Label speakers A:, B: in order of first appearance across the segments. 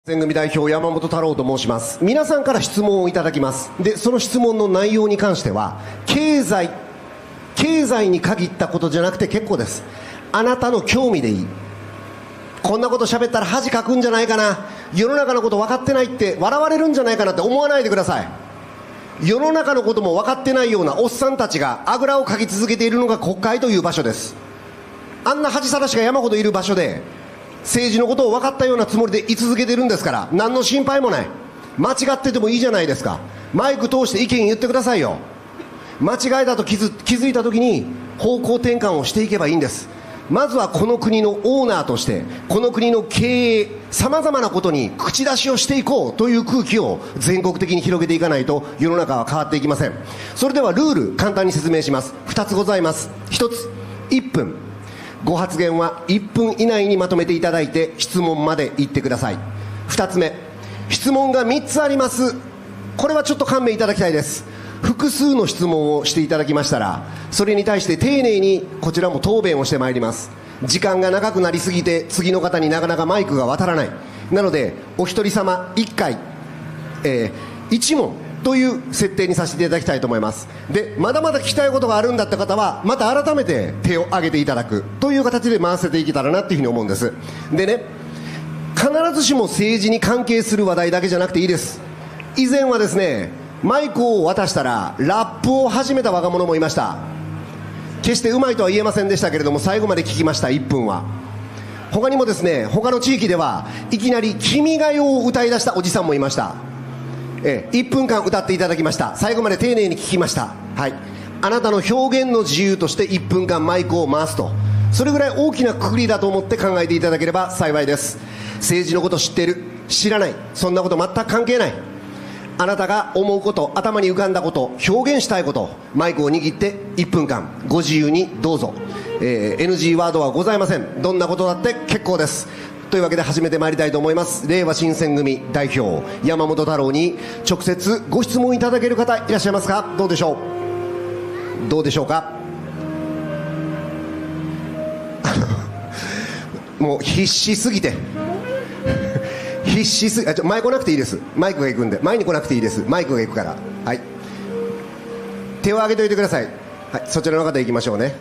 A: 新選組代表山本太郎と申します。皆さんから質問をいただきます。で、その質問の内容に関しては経済に限ったことじゃなくて結構です。あなたの興味でいい。こんなこと喋ったら恥かくんじゃないかな、世の中のこと分かってないって笑われるんじゃないかなって思わないでください。世の中のことも分かってないようなおっさんたちがあぐらをかき続けているのが国会という場所です。あんな恥さらしが山ほどいる場所で政治のことを分かったようなつもりで居続けてるんですから、何の心配もない。間違っててもいいじゃないですか。マイク通して意見言ってくださいよ。間違いだと気づいた時に方向転換をしていけばいいんです。まずはこの国のオーナーとしてこの国の経営、さまざまなことに口出しをしていこうという空気を全国的に広げていかないと世の中は変わっていきません。それではルール簡単に説明します。2つございます。1つ、1分、ご発言は1分以内にまとめていただいて質問まで言ってください。2つ目、質問が3つあります。これはちょっと勘弁いただきたいです。複数の質問をしていただきましたらそれに対して丁寧にこちらも答弁をしてまいります。時間が長くなりすぎて次の方になかなかマイクが渡らない。なのでお一人様1回、1問という設定にさせていただきたいと思います。で、まだまだ聞きたいことがあるんだった方はまた改めて手を挙げていただくという形で回せていけたらなというふうに思うんです。でね、必ずしも政治に関係する話題だけじゃなくていいです。以前はですね、マイクを渡したらラップを始めた若者もいました。決してうまいとは言えませんでしたけれども最後まで聞きました。1分は他にもですね、他の地域ではいきなり君が代を歌い出したおじさんもいました。1分間歌っていただきました。最後まで丁寧に聞きました。はい、あなたの表現の自由として1分間マイクを回すと、それぐらい大きなくくりだと思って考えていただければ幸いです。政治のこと知っている、知らない、そんなこと全く関係ない。あなたが思うこと、頭に浮かんだこと、表現したいこと、マイクを握って1分間ご自由にどうぞ。NG ワードはございません。どんなことだって結構です。というわけで始めてまいりたいと思います。令和新選組代表山本太郎に直接ご質問いただける方いらっしゃいますか。どうでしょう、どうでしょうか。もう必死すぎて前来なくていいです。マイクが行くんで前に来なくていいです。マイクが行くから。はい、手を挙げておいてください。はい、そちらの方行きましょうね。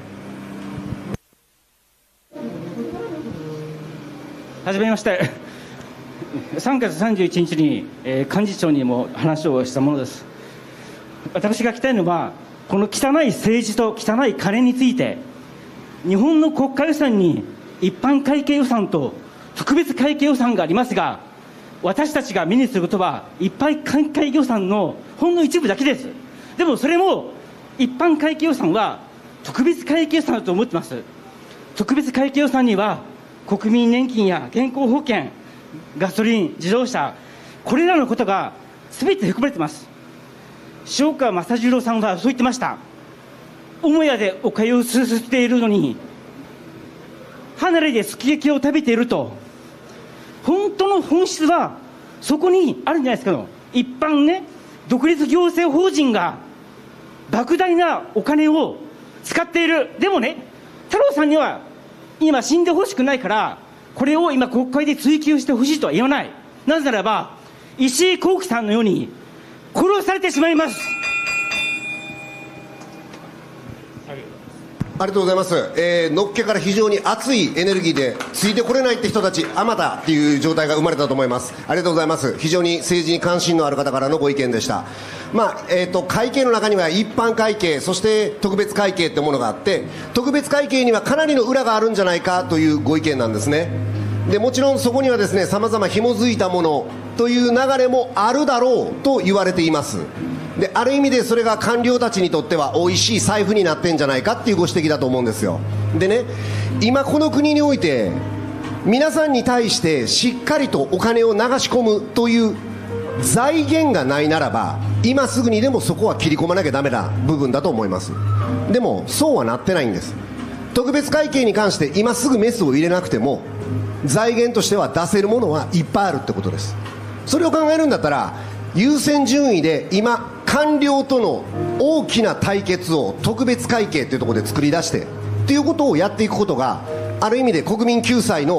B: はじめまして。3月31日に、幹事長にも話をしたものです。私が聞きたいのはこの汚い政治と汚い金について、日本の国家予算に一般会計予算と特別会計予算がありますが、私たちが目にすることは一般会計予算のほんの一部だけです。でもそれも一般会計予算は特別会計予算だと思ってます。特別会計予算には国民年金や健康保険、ガソリン、自動車、これらのことが全て含まれています。塩川正次郎さんはそう言ってました。母屋でおかゆをすすっているのに離れですき焼きを食べていると。本当の本質はそこにあるんじゃないですか。一般ね、独立行政法人が莫大なお金を使っている。でもね、太郎さんには今死んでほしくないからこれを今国会で追及してほしいとは言わない。なぜならば石井紘基さんのように殺されてしまいます。
A: ありがとうございます。のっけから非常に熱いエネルギーでついてこれないって人たちあまたっていう状態が生まれたと思います。ありがとうございます。非常に政治に関心のある方からのご意見でした。会計の中には一般会計、そして特別会計ってものがあって、特別会計にはかなりの裏があるんじゃないかというご意見なんですね。でもちろんそこにはですね、さまざま紐づいたものという流れもあるだろうと言われています。で、ある意味でそれが官僚たちにとってはおいしい財布になってんじゃないかっていうご指摘だと思うんですよ。でね、今この国において皆さんに対してしっかりとお金を流し込むという財源がないならば今すぐにでもそこは切り込まなきゃダメな部分だと思います。でもそうはなってないんです。特別会計に関して今すぐメスを入れなくても財源としては出せるものはいっぱいあるってことです。それを考えるんだったら優先順位で今官僚との大きな対決を特別会計というところで作り出してということをやっていくことがある意味で国民救済の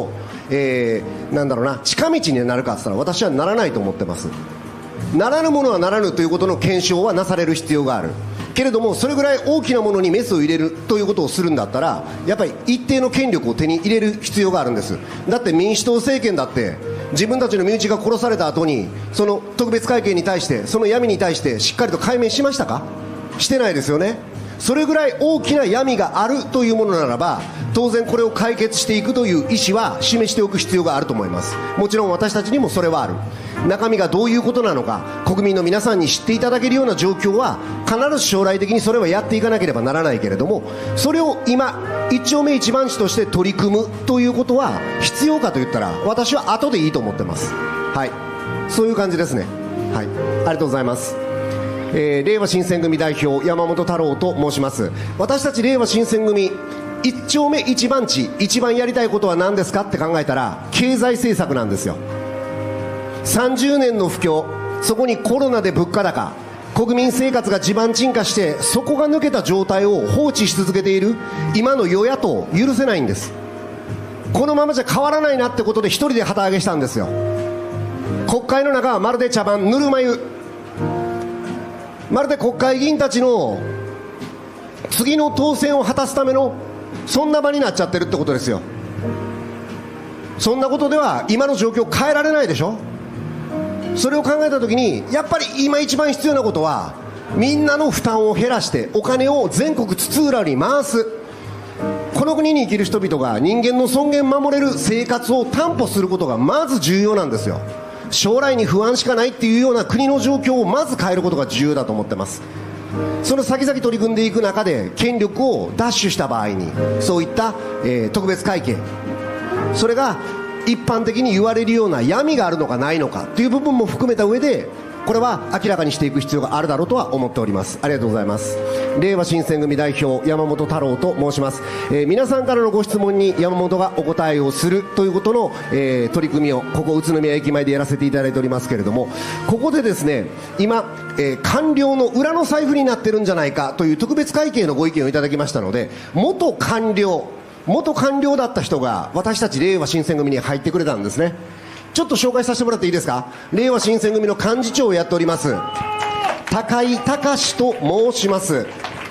A: なんだろうな、近道になるかって言ったら私はならないと思ってます。ならぬものはならぬということの検証はなされる必要があるけれども、それぐらい大きなものにメスを入れるということをするんだったら、やっぱり一定の権力を手に入れる必要があるんです。だって民主党政権だって自分たちの身内が殺された後にその特別会計に対して、その闇に対してしっかりと解明しましたか？してないですよね。それぐらい大きな闇があるというものならば、当然これを解決していくという意思は示しておく必要があると思います。もちろん私たちにもそれはある。中身がどういうことなのか国民の皆さんに知っていただけるような状況は必ず将来的にそれはやっていかなければならないけれども、それを今一丁目一番地として取り組むということは必要かといったら、私は後でいいと思ってます。はい、そういう感じですね。はい、ありがとうございます。令和新選組代表山本太郎と申します。私たち令和新選組一丁目一番地、一番やりたいことは何ですかって考えたら経済政策なんですよ。30年の不況、そこにコロナで物価高、国民生活が地盤沈下して、そこが抜けた状態を放置し続けている今の与野党、許せないんです。このままじゃ変わらないなってことで一人で旗揚げしたんですよ。国会の中はまるで茶番、ぬるま湯、まるで国会議員たちの次の当選を果たすためのそんな場になっちゃってるってことですよ。そんなことでは今の状況を変えられないでしょ。それを考えたときに、やっぱり今一番必要なことはみんなの負担を減らしてお金を全国津々浦々に回す。この国に生きる人々が人間の尊厳を守れる生活を担保することがまず重要なんですよ。将来に不安しかないっていうような国の状況をまず変えることが重要だと思ってます。その先々取り組んでいく中で権力を奪取した場合にそういった、特別会計、それが一般的に言われるような闇があるのかないのかという部分も含めた上で、これは明らかにしていく必要があるだろうとは思っております。ありがとうございます。令和新選組代表山本太郎と申します。皆さんからのご質問に山本がお答えをするということの、取り組みをここ宇都宮駅前でやらせていただいておりますけれども、ここでですね今、官僚の裏の財布になってるんじゃないかという特別会計のご意見をいただきましたので、元官僚だった人が私たち令和新選組に入ってくれたんですね。ちょっと紹介させてもらっていいですか。令和新選組の幹事長をやっております高井隆と申します。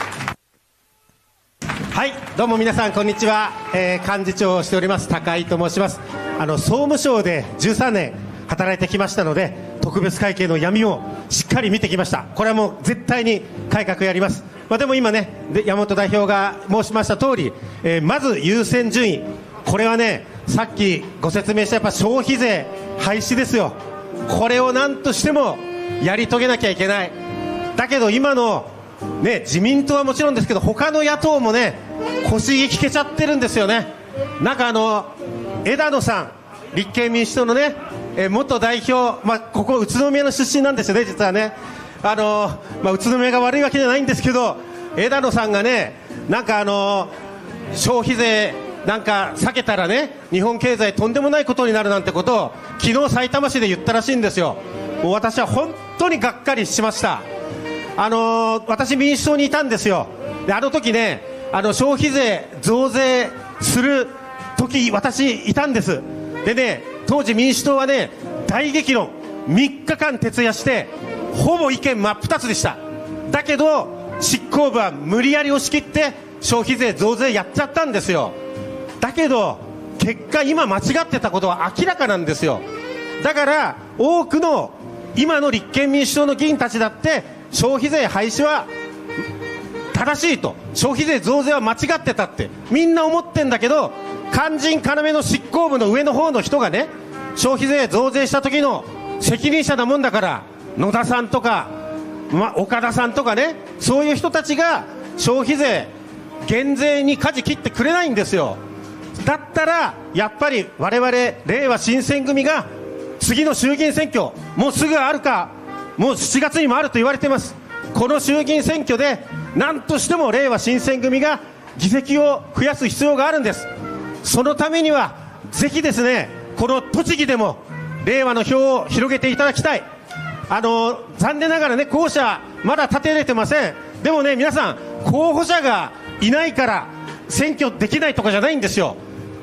C: はい、どうも皆さんこんにちは。幹事長をしております高井と申します。総務省で13年働いてきましたので、特別会計の闇をしっかり見てきました。これはもう絶対に改革やります。でも今ね、山本代表が申しました通り、まず優先順位、これはね、さっきご説明したやっぱ消費税廃止ですよ。これを何としてもやり遂げなきゃいけない。だけど今の、ね、自民党はもちろんですけど他の野党もね腰引けちゃってるんですよね。なんか枝野さん、立憲民主党のね、元代表、ここ宇都宮の出身なんですよね実はね。宇都宮が悪いわけじゃないんですけど、枝野さんがね、なんか消費税なんか避けたらね、日本経済とんでもないことになるなんてことを昨日さいたま市で言ったらしいんですよ。もう私は本当にがっかりしました。私民主党にいたんですよ。であの時ね、消費税増税する時私いたんです。でね、当時民主党はね大激論、3日間徹夜してほぼ意見真っ二つでした。だけど執行部は無理やり押し切って消費税増税やっちゃったんですよ。だけど結果今間違ってたことは明らかなんですよ。だから多くの今の立憲民主党の議員たちだって消費税廃止は正しいと、消費税増税は間違ってたってみんな思ってんだけど、肝心要の執行部の上の方の人がね、消費税増税した時の責任者なもんだから、野田さんとか、岡田さんとかね、そういう人たちが消費税減税に舵切ってくれないんですよ。だったらやっぱり我々令和新選組が次の衆議院選挙、もうすぐあるか、もう7月にもあると言われています。この衆議院選挙で何としても令和新選組が議席を増やす必要があるんです。そのためにはぜひですね、この栃木でも令和の票を広げていただきたい。残念ながらね、候補者まだ立てれてません。でもね、皆さん候補者がいないから選挙できないとかじゃないんですよ。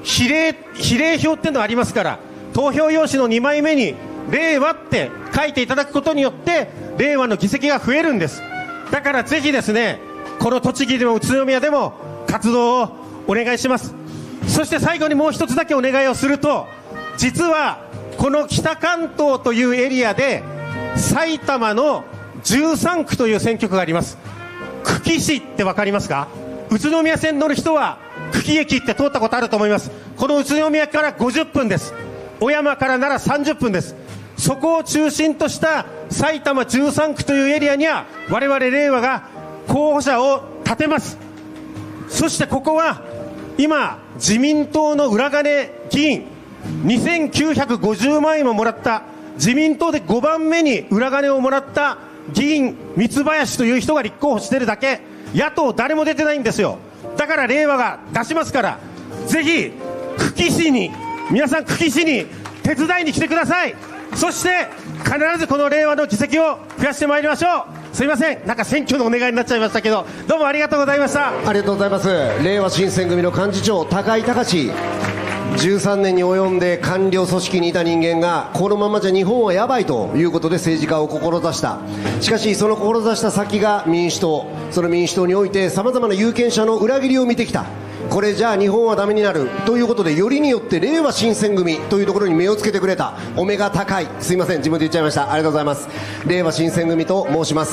C: 比例票っていうのがありますから、投票用紙の2枚目に令和って書いていただくことによって令和の議席が増えるんです。だからぜひですね、この栃木でも宇都宮でも活動をお願いします。そして最後にもう一つだけお願いをすると、実はこの北関東というエリアで埼玉の13区という選挙区があります。久喜市って分かりますか？宇都宮線乗る人は久喜駅って通ったことあると思います。この宇都宮から50分です。小山からなら30分です。そこを中心とした埼玉13区というエリアには我々令和が候補者を立てます。そしてここは今自民党の裏金議員2950万円ももらった、自民党で5番目に裏金をもらった議員三林という人が立候補してるだけ、野党誰も出てないんですよ。だから令和が出しますから、ぜひ久喜市に、皆さん久喜市に手伝いに来てください。そして必ずこの令和の議席を増やしてまいりましょう。すいません、なんか選挙のお願いになっちゃいましたけど、どうもありがとうございました。
A: ありがとうございます。令和新選組の幹事長高井隆、13年に及んで官僚組織にいた人間がこのままじゃ日本はやばいということで政治家を志した。しかしその志した先が民主党、その民主党においてさまざまな有権者の裏切りを見てきた。これじゃあ日本はダメになるということで、よりによって令和新選組というところに目をつけてくれたお目が高い、すいません自分で言っちゃいました、ありがとうございます。令和新選組と申します。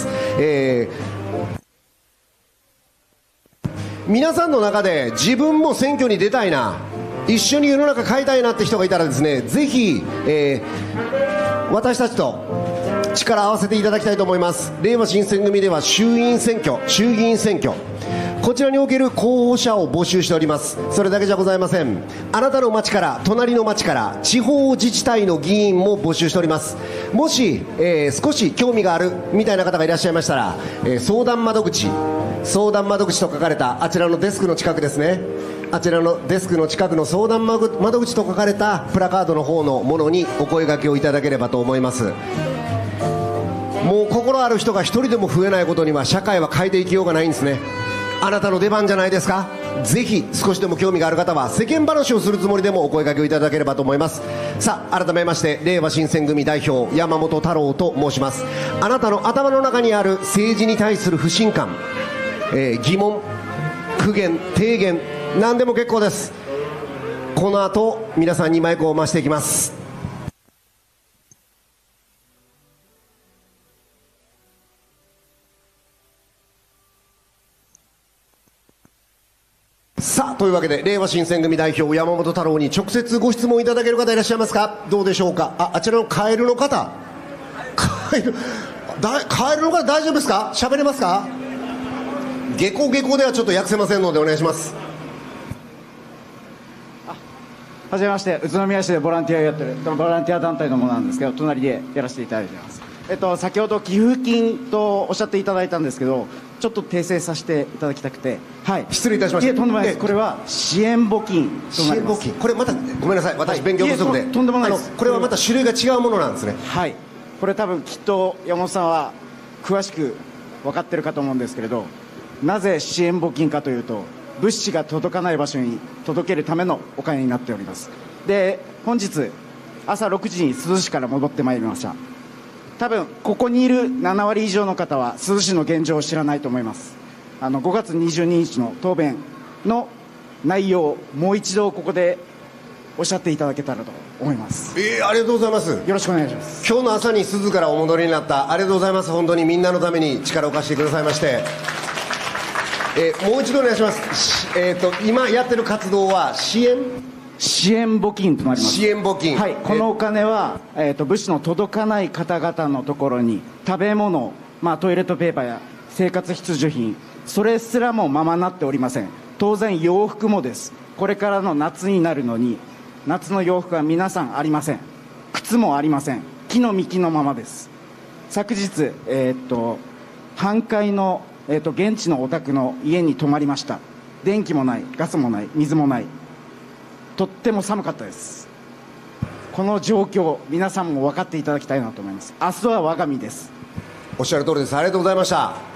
A: 皆さんの中で自分も選挙に出たいな、一緒に世の中変えたいなって人がいたらですね、ぜひ、私たちと力を合わせていただきたいと思います。令和新選組では衆議院選挙、こちらにおける候補者を募集しております。それだけじゃございません。あなたの町から、隣の町から、地方自治体の議員も募集しております。もし、少し興味があるみたいな方がいらっしゃいましたら、相談窓口と書かれたあちらのデスクの近くですね、あちらのデスクの近くの相談窓口と書かれたプラカードの方のものにお声掛けをいただければと思います。もう心ある人が一人でも増えないことには社会は変えていきようがないんですね。あなたの出番じゃないですか。ぜひ少しでも興味がある方は世間話をするつもりでもお声掛けをいただければと思います。さあ改めまして令和新選組代表山本太郎と申します。あなたの頭の中にある政治に対する不信感、疑問、苦言、提言、何でも結構です。この後皆さんにマイクを回していきます。さあというわけで令和新選組代表山本太郎に直接ご質問いただける方いらっしゃいますか。どうでしょうか。あちらのカエルの方、カエルの方大丈夫ですか。喋れますか。下校ではちょっと訳せませんのでお願いします。
D: はじめまして、宇都宮市でボランティアをやってるボランティア団体のものなんですけど、隣でやらせていただいています。先ほど寄付金とおっしゃっていただいたんですけど、ちょっと訂正させていただきたくて、はい、
A: 失礼いたしました。
D: いえ、とんでもないです。これは支援募金となります。
A: 支援募金、これまたごめんなさい、私勉強不足で、
D: とんでもないです。
A: これはまた種類が違うものなんですね。
D: はい、これ多分きっと山本さんは詳しく分かってるかと思うんですけれど、なぜ支援募金かというと、物資が届かない場所に届けるためのお金になっております。で、本日朝6時に珠洲市から戻ってまいりました。多分ここにいる7割以上の方は珠洲市の現状を知らないと思います。5月22日の答弁の内容をもう一度ここでおっしゃっていただけたらと思います。
A: ありがとうございます。よ
D: ろしくお願いします。
A: 今日の朝に珠洲からお戻りになった、ありがとうございます。本当にみんなのために力を貸してくださいまして、もう一度お願いします。今やってる活動は支援募金となります。
D: 支援募金、はい、このお金は、物資の届かない方々のところに食べ物、トイレットペーパーや生活必需品、それすらもままなっておりません。当然洋服もです。これからの夏になるのに夏の洋服は皆さんありません。靴もありません。木の幹のままです。昨日、半壊の、現地のお宅の家に泊まりました。電気もない、ガスもない、水もない。とっても寒かったです。この状況、皆さんも分かっていただきたいなと思います。明日は我が身です。
A: おっしゃる通りです。ありがとうございました。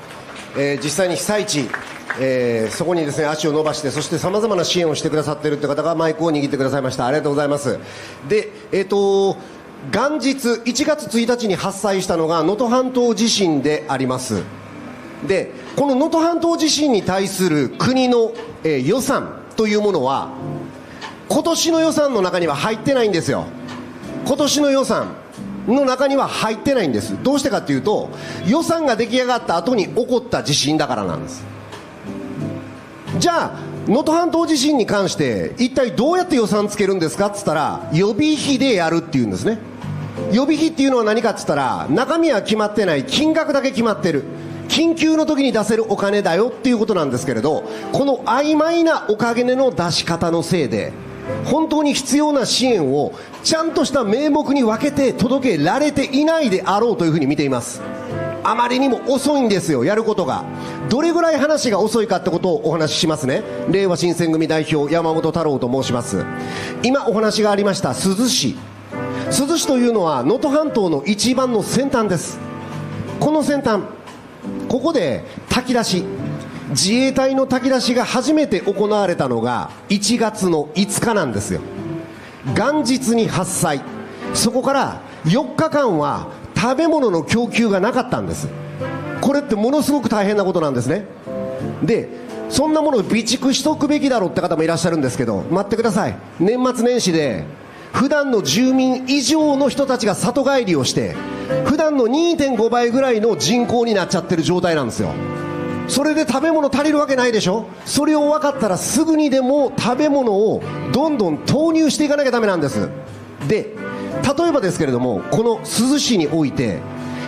A: 実際に被災地、そこにですね足を伸ばして、そしてさまざまな支援をしてくださっているという方がマイクを握ってくださいました。ありがとうございます。で、元日1月1日に発災したのが能登半島地震であります。で、この能登半島地震に対する国の、予算というものは今年の予算の中には入ってないんですよ。今年の予算の中には入ってないんです。どうしてかというと、予算が出来上がった後に起こった地震だからなんです。じゃあ能登半島地震に関して一体どうやって予算つけるんですかって言ったら、予備費でやるっていうんですね。予備費っていうのは何かって言ったら、中身は決まってない、金額だけ決まってる、緊急の時に出せるお金だよっていうことなんですけれど、この曖昧なお金の出し方のせいで本当に必要な支援をちゃんとした名目に分けて届けられていないであろうというふうに見ています。あまりにも遅いんですよ、やることが。どれぐらい話が遅いかってことをお話ししますね。令和新選組代表山本太郎と申します。今お話がありました珠洲市というのは能登半島の一番の先端です。この先端、ここで炊き出し、自衛隊の炊き出しが初めて行われたのが1月の5日なんですよ。元日に発災、そこから4日間は食べ物の供給がなかったんです。これってものすごく大変なことなんですね。で、そんなものを備蓄しとくべきだろうって方もいらっしゃるんですけど、待ってください。年末年始で普段の住民以上の人たちが里帰りをして、普段の 2.5 倍ぐらいの人口になっちゃってる状態なんですよ。それで食べ物足りるわけないでしょ。それを分かったらすぐにでも食べ物をどんどん投入していかなきゃダメなんです。で、例えばですけれども、この珠洲市において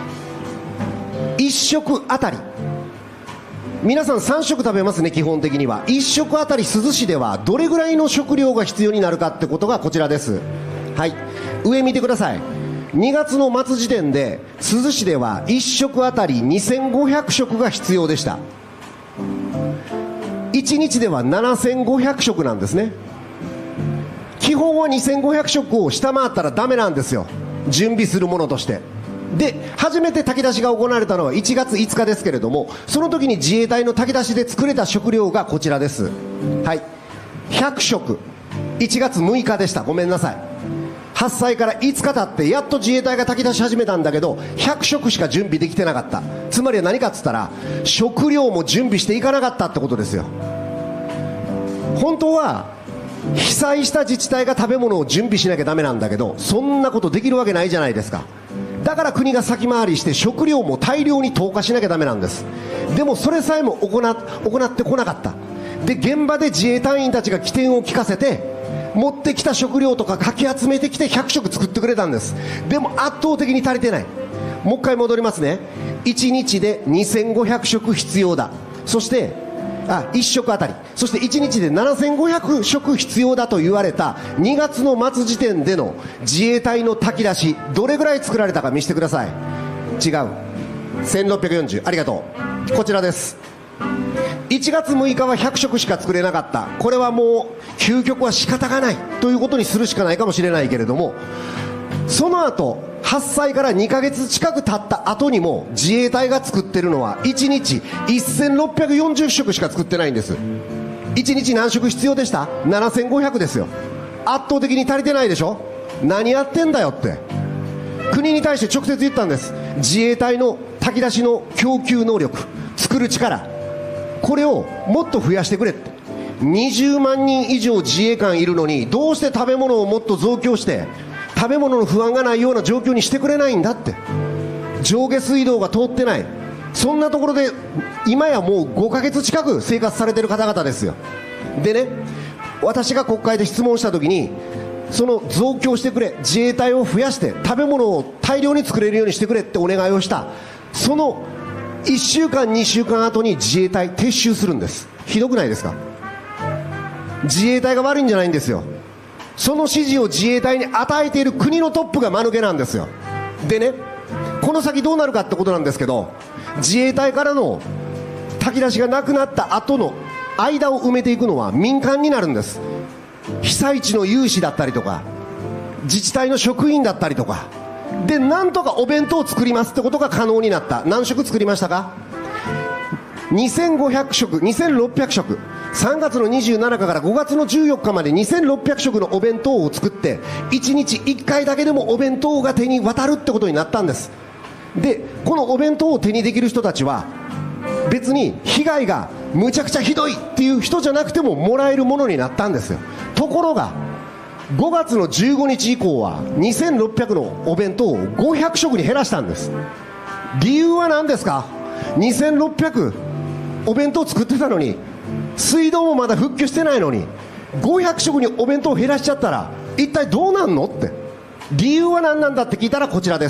A: 1食あたり、皆さん3食食べますね、基本的には。1食あたり珠洲市ではどれぐらいの食料が必要になるかってことがこちらです。はい、上見てください。2月の末時点で珠洲市では1食あたり2500食が必要でした。1日では7500食なんですね。基本は2500食を下回ったらダメなんですよ、準備するものとして。で、初めて炊き出しが行われたのは1月5日ですけれども、その時に自衛隊の炊き出しで作れた食料がこちらです。はい、100食、1月6日でした。ごめんなさい。発災から5日経ってやっと自衛隊が炊き出し始めたんだけど、100食しか準備できてなかった。つまりは何かっつったら、食料も準備していかなかったってことですよ。本当は被災した自治体が食べ物を準備しなきゃダメなんだけど、そんなことできるわけないじゃないですか。だから国が先回りして食料も大量に投下しなきゃダメなんです。でもそれさえも行ってこなかった。で、現場で自衛隊員たちが起点を利かせて持ってきた食料とかかき集めてきて100食作ってくれたんです。でも圧倒的に足りてない。もう一回戻りますね。1日で2500食必要だ。そして1食あたり、そして1日で7500食必要だと言われた2月の末時点での自衛隊の炊き出し、どれぐらい作られたか見せてください。違う、1640、ありがとう。こちらです。1月6日は100食しか作れなかった。これはもう究極は仕方がないということにするしかないかもしれないけれども、その後発災から2ヶ月近く経った後にも自衛隊が作ってるのは1日1640食しか作ってないんです。1日何食必要でした？ 7500 ですよ。圧倒的に足りてないでしょ。何やってんだよって国に対して直接言ったんです。自衛隊の炊き出しの供給能力、作る力、これをもっと増やしてくれって。20万人以上自衛官いるのに、どうして食べ物をもっと増強して食べ物の不安がないような状況にしてくれないんだって。上下水道が通ってない、そんなところで今やもう5ヶ月近く生活されてる方々ですよ。でね、私が国会で質問した時に、その増強してくれ、自衛隊を増やして食べ物を大量に作れるようにしてくれってお願いをした。その1週間2週間後に自衛隊撤収するんです。ひどくないですか。自衛隊が悪いんじゃないんですよ。その指示を自衛隊に与えている国のトップが間抜けなんですよ。でね、この先どうなるかってことなんですけど、自衛隊からの炊き出しがなくなった後の間を埋めていくのは民間になるんです。被災地の有志だったりとか自治体の職員だったりとかで、なんとかお弁当を作りますってことが可能になった。何食作りましたか？ 2500食、2600食、3月の27日から5月の14日まで2600食のお弁当を作って、1日1回だけでもお弁当が手に渡るってことになったんです。で、このお弁当を手にできる人たちは別に被害がむちゃくちゃひどいっていう人じゃなくてももらえるものになったんですよ。ところが5月の15日以降は2600のお弁当を500食に減らしたんです。理由は何ですか。2600お弁当作ってたのに、水道もまだ復旧してないのに500食にお弁当を減らしちゃったら一体どうなんのって。理由は何なんだって聞いたらこちらです。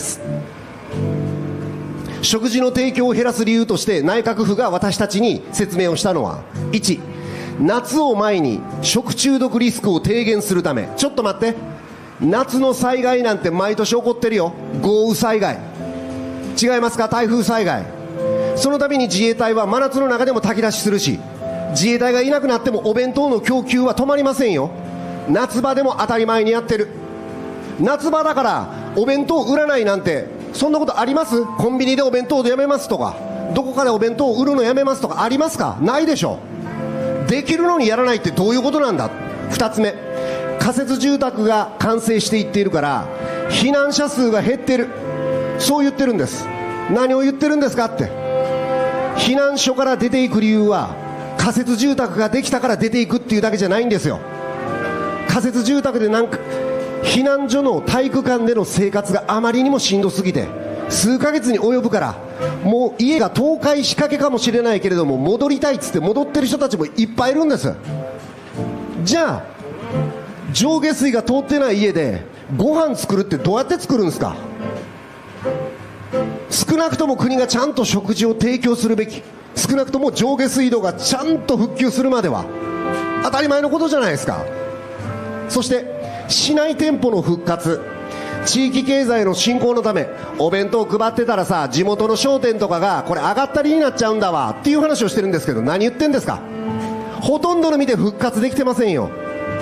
A: 食事の提供を減らす理由として内閣府が私たちに説明をしたのは、1、夏を前に食中毒リスクを低減するため。ちょっと待って、夏の災害なんて毎年起こってるよ。豪雨災害違いますか、台風災害。その度に自衛隊は真夏の中でも炊き出しするし、自衛隊がいなくなってもお弁当の供給は止まりませんよ。夏場でも当たり前にやってる。夏場だからお弁当売らないなんてそんなことあります？コンビニでお弁当でやめますとか、どこかでお弁当を売るのやめますとかありますか？ないでしょ。できるのにやらないってどういうことなんだ。2つ目、仮設住宅が完成していっているから避難者数が減ってる、そう言ってるんです。何を言ってるんですかって。避難所から出ていく理由は仮設住宅ができたから出ていくっていうだけじゃないんですよ。仮設住宅でなんか避難所の体育館での生活があまりにもしんどすぎて数ヶ月に及ぶから、もう家が倒壊しかけかもしれないけれども戻りたいっつって戻ってる人たちもいっぱいいるんです。じゃあ上下水が通ってない家でご飯作るってどうやって作るんですか。少なくとも国がちゃんと食事を提供するべき。少なくとも上下水道がちゃんと復旧するまでは当たり前のことじゃないですか。そして市内店舗の復活、地域経済の振興のためお弁当配ってたらさ、地元の商店とかがこれ上がったりになっちゃうんだわっていう話をしてるんですけど、何言ってんですか。ほとんどの店復活できてませんよ。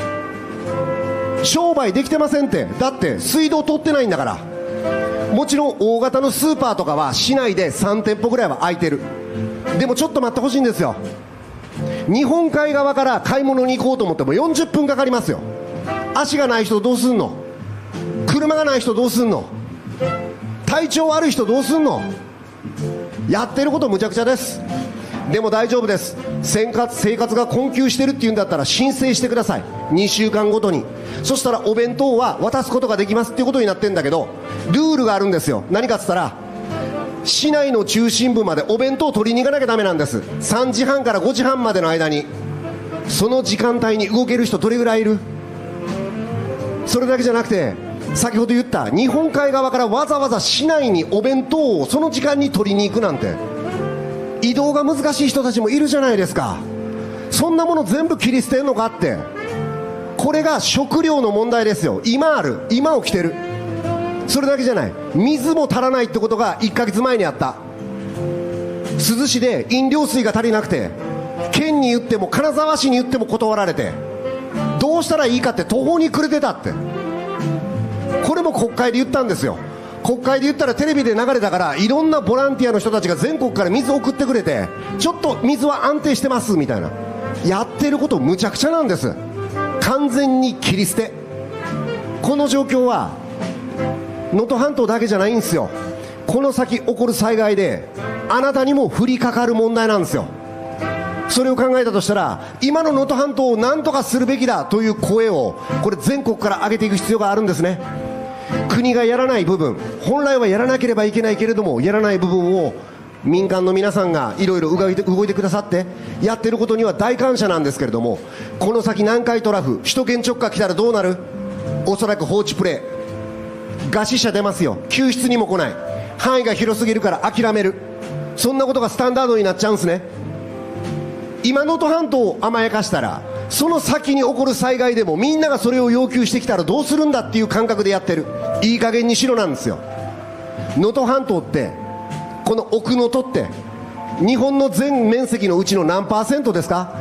A: 商売できてませんって。だって水道通ってないんだから。もちろん大型のスーパーとかは市内で3店舗ぐらいは空いてる。でもちょっと待ってほしいんですよ。日本海側から買い物に行こうと思っても40分かかりますよ。足がない人どうすんの。車がない人どうすんの。体調悪い人どうすんの。やってることむちゃくちゃです。でも大丈夫です。生活が困窮してるっていうんだったら申請してください。2週間ごとに。そしたらお弁当は渡すことができますっていうことになってるんだけど、ルールがあるんですよ。何かっつったら市内の中心部までお弁当を取りに行かなきゃダメなんです。3時半から5時半までの間に。その時間帯に動ける人どれぐらいいる。それだけじゃなくて、先ほど言った日本海側からわざわざ市内にお弁当をその時間に取りに行くなんて、移動が難しい人たちもいるじゃないですか。そんなもの全部切り捨てんのかって。これが食料の問題ですよ。今ある、今起きてる。それだけじゃない、水も足らないってことが1ヶ月前にあった。珠洲市で飲料水が足りなくて、県に言っても金沢市に言っても断られて、どうしたらいいかって途方に暮れてたって。これも国会で言ったんですよ。国会で言ったらテレビで流れたから、いろんなボランティアの人たちが全国から水を送ってくれて、ちょっと水は安定してますみたいな。やってることむちゃくちゃなんです。完全に切り捨て。この状況は能登半島だけじゃないんですよ。この先起こる災害であなたにも降りかかる問題なんですよ。それを考えたとしたら、今の能登半島を何とかするべきだという声を、これ全国から上げていく必要があるんですね。国がやらない部分、本来はやらなければいけないけれどもやらない部分を民間の皆さんがいろいろ動いてくださってやってることには大感謝なんですけれども、この先南海トラフ、首都圏直下来たらどうなる。おそらく放置プレイ、餓死者出ますよ。救出にも来ない、範囲が広すぎるから諦める、そんなことがスタンダードになっちゃうんですね。今能登半島を甘やかしたら、その先に起こる災害でもみんながそれを要求してきたらどうするんだっていう感覚でやってる。いい加減にしろなんですよ。能登半島って、この奥能登って日本の全面積のうちの何%ですか。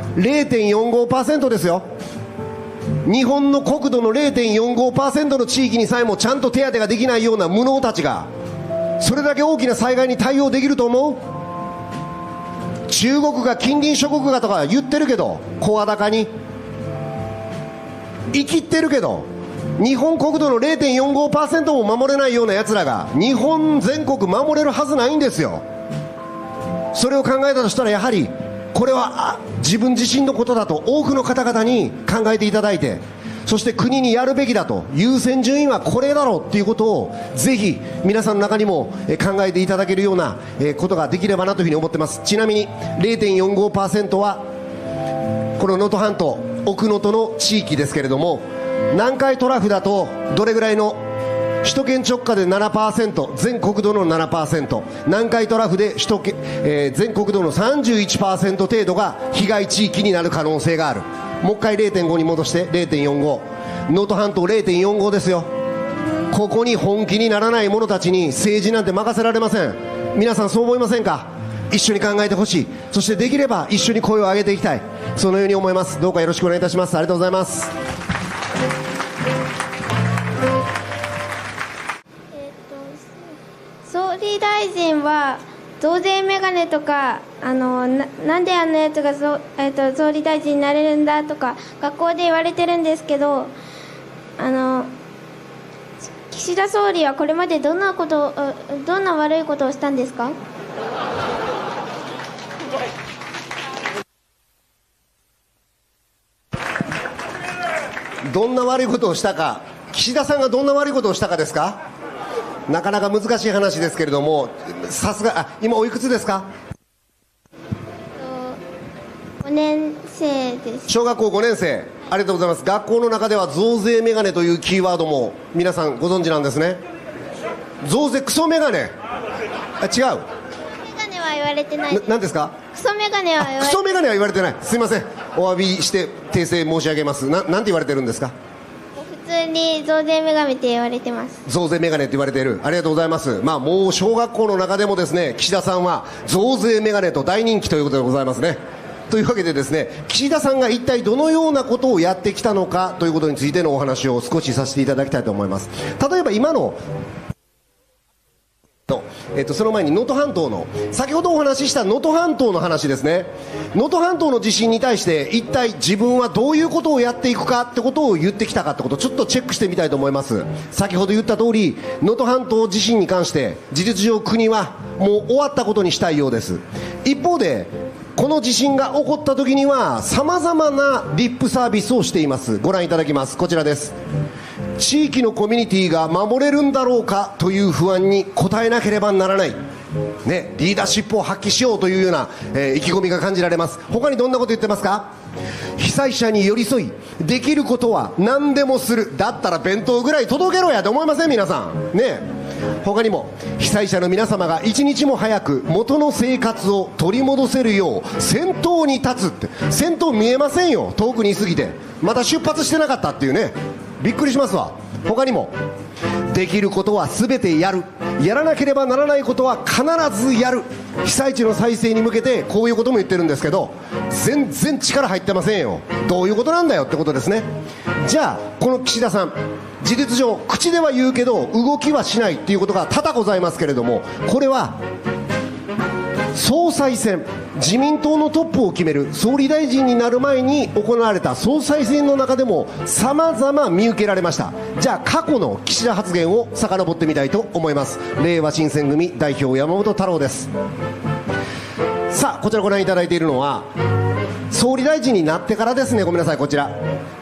A: 0.45% ですよ。日本の国土の 0.45% の地域にさえもちゃんと手当てができないような無能たちが、それだけ大きな災害に対応できると思う。 中国が近隣諸国がとか言ってるけど、声高に生きってるけど、日本国土の 0.45% も守れないようなやつらが日本全国守れるはずないんですよ。それを考えたとしたら、やはりこれは自分自身のことだと多くの方々に考えていただいて、そして国にやるべきだと、優先順位はこれだろうっていうことをぜひ皆さんの中にも考えていただけるようなことができればなというふうに思ってます。ちなみに 0.45% はこの能登半島奥能登の地域ですけれども、南海トラフだとどれぐらいの、首都圏直下で 7%、 全国土の 7%、 南海トラフで全国土の 31% 程度が被害地域になる可能性がある。もう一回 0.5 に戻して 0.45、 能登半島 0.45 ですよ。ここに本気にならない者たちに政治なんて任せられません。皆さんそう思いませんか？一緒に考えてほしい。そしてできれば一緒に声を上げていきたい、そのように思います。どうかよろしくお願いいたします。ありがとうございます。
E: 総理大臣は増税メガネとか、なんであんなやつが総理大臣になれるんだとか学校で言われてるんですけど、岸田総理はこれまでどんな悪いことをしたんですか？
A: どんな悪いことをしたか、岸田さんがどんな悪いことをしたかですか？なかなか難しい話ですけれども、さすが、今おいくつですか
E: ？5年生です。
A: 小学校5年生。ありがとうございます。学校の中では増税メガネというキーワードも皆さんご存知なんですね。増税クソメガネ、違う、
E: メガネは言われてないです。
A: 何ですか？
E: クソメガネは言われてない。
A: クソメガネは言われてない。すいません、お詫びして訂正申し上げます。なんて言われてるんですか？
E: 普通に増税メガネって言われてます。
A: 増税メガネって言われている。ありがとうございます。もう小学校の中でもですね、岸田さんは増税メガネと大人気ということでございますね。というわけでですね、岸田さんが一体どのようなことをやってきたのかということについてのお話を少しさせていただきたいと思います。例えば今のその前に能登半島の、先ほどお話しした能登半島の話ですね。能登半島の地震に対して一体自分はどういうことをやっていくかってことを言ってきたかってことをちょっとチェックしてみたいと思います。先ほど言った通り、能登半島地震に関して事実上国はもう終わったことにしたいようです。一方でこの地震が起こった時には様々なリップサービスをしています。ご覧いただきます。こちらです。地域のコミュニティが守れるんだろうかという不安に応えなければならない、ね、リーダーシップを発揮しようというような、意気込みが感じられます。他にどんなこと言ってますか？被災者に寄り添い、できることは何でもする。だったら弁当ぐらい届けろやと思いません？皆さんね。他にも被災者の皆様が一日も早く元の生活を取り戻せるよう先頭に立つって。先頭見えませんよ、遠くにいすぎて。まだ出発してなかったっていうね、びっくりしますわ。他にもできることは全てやる、やらなければならないことは必ずやる。被災地の再生に向けてこういうことも言ってるんですけど、全然力入ってませんよ。どういうことなんだよってことですね。じゃあこの岸田さん、事実上口では言うけど動きはしないっていうことが多々ございますけれども、これは総裁選、自民党のトップを決める総理大臣になる前に行われた総裁選の中でも様々見受けられました。じゃあ過去の岸田発言を遡ってみたいと思います。令和新選組代表山本太郎です。さあこちらご覧いただいているのは総理大臣になってからですね。ごめんなさい、こちら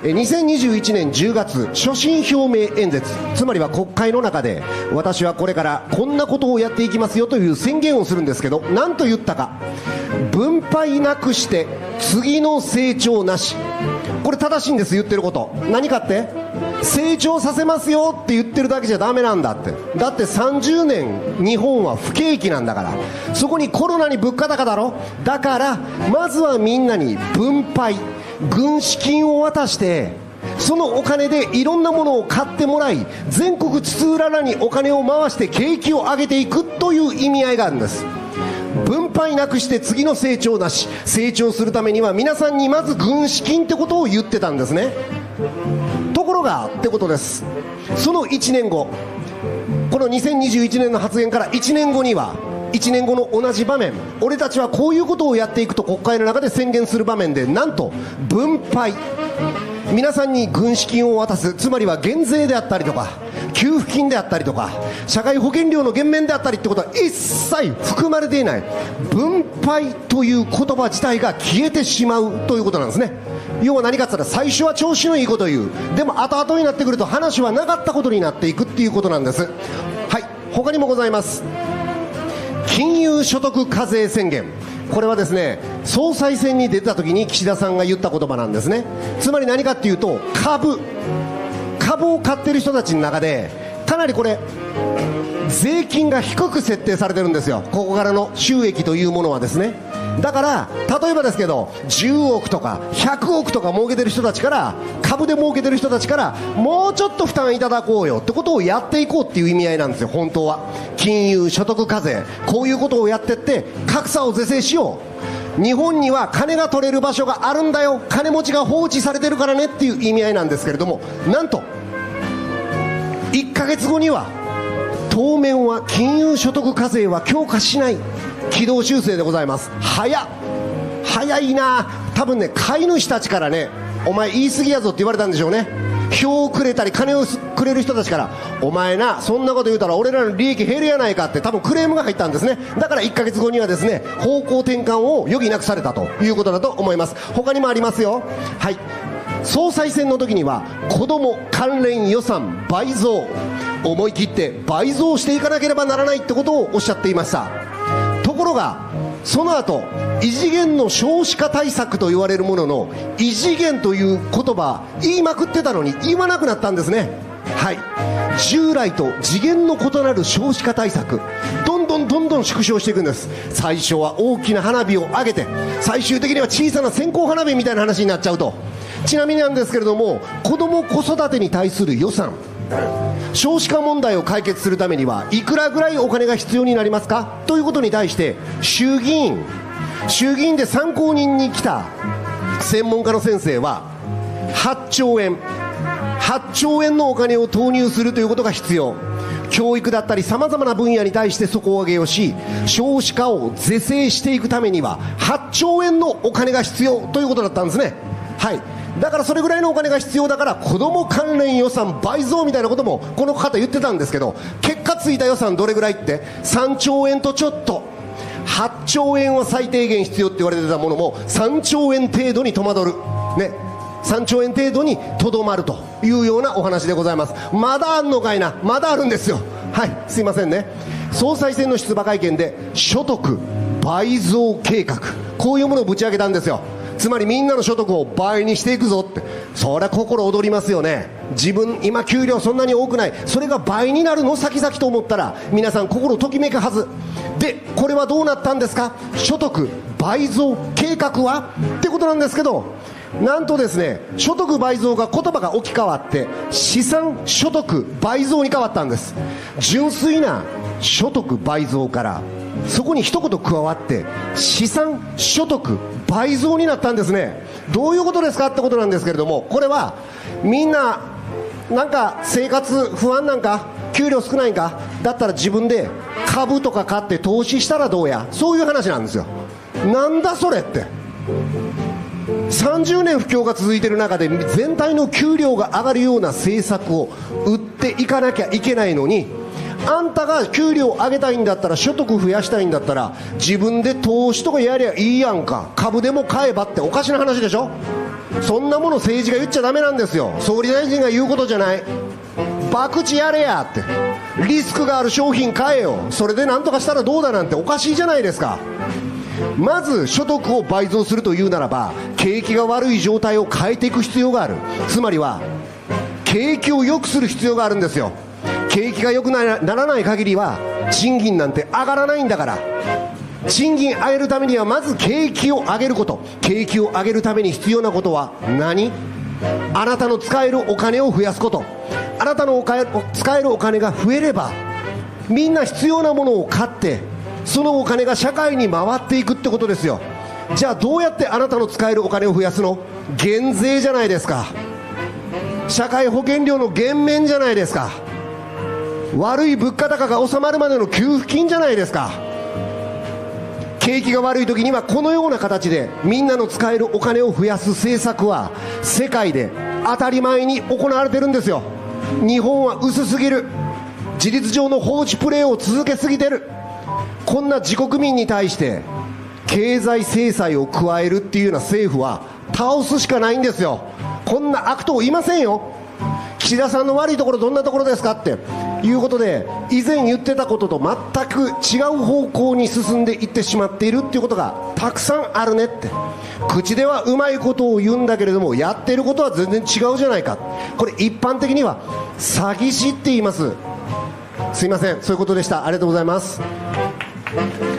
A: 2021年10月所信表明演説、つまりは国会の中で私はこれからこんなことをやっていきますよという宣言をするんですけど、何と言ったか。分配なくして次の成長なし。これ正しいんです。言ってること何かって、成長させますよって言ってるだけじゃダメなんだって。だって30年日本は不景気なんだから、そこにコロナに物価高だろ。だからまずはみんなに分配、軍資金を渡して、そのお金でいろんなものを買ってもらい、全国津々浦々にお金を回して景気を上げていくという意味合いがあるんです。分配なくして次の成長なし。成長するためには皆さんにまず軍資金ってことを言ってたんですね。ところがってことです。その1年後、ここの2021年の発言から1年後には、1年後の同じ場面、俺たちはこういうことをやっていくと国会の中で宣言する場面で、なんと分配、皆さんに軍資金を渡す、つまりは減税であったりとか給付金であったりとか社会保険料の減免であったりってことは一切含まれていない、分配という言葉自体が消えてしまうということなんですね。要は何かって言ったら、最初は調子のいいことを言う、でも後々になってくると話はなかったことになっていくっていうことなんです。はい、他にもございます。金融所得課税宣言、これはですね、総裁選に出た時に岸田さんが言った言葉なんですね。つまり何かっていうと、株を買ってる人たちの中でかなりこれ税金が低く設定されてるんですよ、ここからの収益というものはですね。だから例えばですけど、10億とか100億とか儲けてる人たちから、株で儲けてる人たちからもうちょっと負担いただこうよってことをやっていこうっていう意味合いなんですよ、本当は。金融所得課税、こういうことをやってって格差を是正しよう、日本には金が取れる場所があるんだよ、金持ちが放置されてるからねっていう意味合いなんですけれども、なんと1ヶ月後には当面は金融所得課税は強化しない、軌道修正でございます。早いな。多分ね、買い主たちからね、お前言い過ぎやぞって言われたんでしょうね。票をくれたり金をくれる人たちから、お前な、そんなこと言うたら俺らの利益減るやないかって多分クレームが入ったんですね。だから1ヶ月後にはですね、方向転換を余儀なくされたということだと思います。他にもありますよ。はい、総裁選の時には子ども関連予算倍増、思い切って倍増していかなければならないってことをおっしゃっていました。ところがその後、異次元の少子化対策と言われるものの、異次元という言葉言いまくってたのに言わなくなったんですね。はい、従来と次元の異なる少子化対策、どんどん縮小していくんです。最初は大きな花火を上げて、最終的には小さな線香花火みたいな話になっちゃうと。ちなみになんですけれども、子ども子育てに対する予算、少子化問題を解決するためにはいくらぐらいお金が必要になりますかということに対して、衆議院で参考人に来た専門家の先生は8兆円のお金を投入するということが必要、教育だったりさまざまな分野に対して底上げをし、少子化を是正していくためには8兆円のお金が必要ということだったんですね。はい、だからそれぐらいのお金が必要だから、子ども関連予算倍増みたいなこともこの方言ってたんですけど、結果ついた予算どれぐらいって3兆円とちょっと、8兆円は最低限必要って言われてたものも3兆円程度に戸惑るね、3兆円程度にとどまるというようなお話でございます。まだあんのかいな、まだあるんですよ。はい、すいませんね。総裁選の出馬会見で所得倍増計画、こういうものをぶち上げたんですよ。つまりみんなの所得を倍にしていくぞって。そりゃ心躍りますよね。自分今給料そんなに多くない、それが倍になるの先々と思ったら皆さん心ときめくはずで、これはどうなったんですか、所得倍増計画はってことなんですけど、なんとですね、所得倍増が言葉が置き換わって資産所得倍増に変わったんです。純粋な所得倍増からそこに一言加わって資産所得倍増になったんですね。どういうことですかってことなんですけれども、これはみんななんか生活不安なんか、給料少ないんか、だったら自分で株とか買って投資したらどうや、そういう話なんですよ。なんだそれって。30年不況が続いている中で全体の給料が上がるような政策を打っていかなきゃいけないのに、あんたが給料上げたいんだったら、所得増やしたいんだったら自分で投資とかやりゃいいやんか、株でも買えばっておかしな話でしょ。そんなもの政治が言っちゃダメなんですよ。総理大臣が言うことじゃない。博打やれやって、リスクがある商品買えよ、それで何とかしたらどうだなんておかしいじゃないですか。まず所得を倍増するというならば、景気が悪い状態を変えていく必要がある。つまりは景気を良くする必要があるんですよ。景気が良くならない限りは賃金なんて上がらないんだから、賃金上げるためにはまず景気を上げること。景気を上げるために必要なことは何？あなたの使えるお金を増やすこと。あなたの使えるお金が増えればみんな必要なものを買って、そのお金が社会に回っていくってことですよ。じゃあどうやってあなたの使えるお金を増やすの？減税じゃないですか。社会保険料の減免じゃないですか。 悪い物価高が収まるまでの給付金じゃないですか。景気が悪い時にはこのような形でみんなの使えるお金を増やす政策は世界で当たり前に行われてるんですよ。日本は薄すぎる、事実上の放置プレーを続けすぎてる。こんな自国民に対して経済制裁を加えるっていうような政府は倒すしかないんですよ。こんな悪党いませんよ。岸田さんの悪いところどんなところですかっていうことで、以前言ってたことと全く違う方向に進んでいってしまっているっていうことがたくさんあるねって。口ではうまいことを言うんだけれどもやってることは全然違うじゃないか。これ一般的には詐欺師って言います。すいません、そういうことでした。ありがとうございます。